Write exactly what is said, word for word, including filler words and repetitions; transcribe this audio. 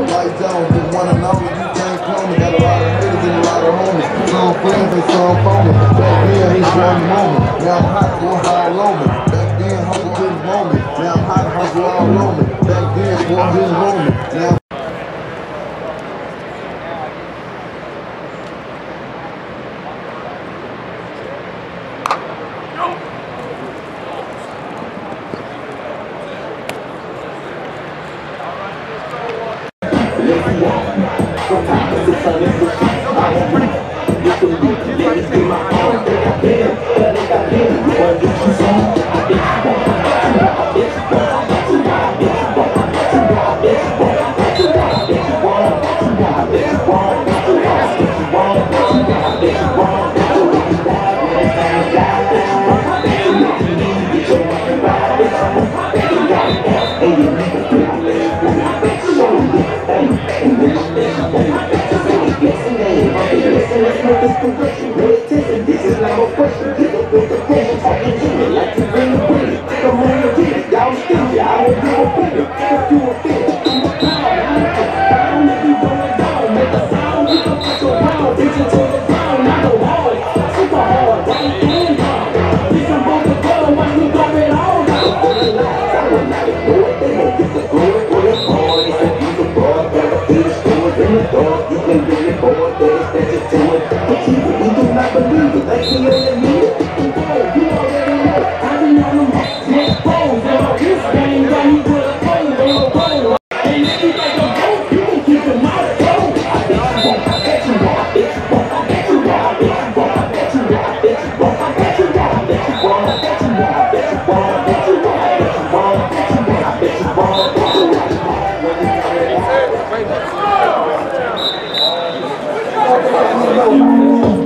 Lights on, just wanna know me, you can't clone me. Got a lot of haters and a lot of homies. Some friends and some phony. Back then, it's one moment. Now I'm hot, boy, all on me. Back then, hustle didn't want me. Now I'm hot, hustle all on me. Back then, boy, didn't want me. Now this is not a question. Get up with the pressure, talking to me like you bring the bread. Come on and get it, y'all still, I don't give a bigger. If you a bitch, I'm a pound. I don't let you go down, make a sound, we can put your pound, bitch into the ground. I go hard, super hard, right and down. This I'm both the girl, watch me drop it all down. For the lies, I will not ignore it, they won't get the glory for the hard. It's a piece of broad, gotta feed the stores in the dark. You can really board, there's that to it. But you, you do not believe it, like me on the meter. You already know, I be on them next pose. And my wrist game got me with a pole on a pole. And if you like a goat, you can keep them out of gold. I bet you won't, I bet you won't, I bet you won't, I bet you won't, I bet you won't, I bet you won't, I bet you won't, I bet you won't, I bet you won't, I bet you won't, I bet you won't, I bet you won't, I bet you won't, I bet you won't, I bet you won't. Wait, wait, wait.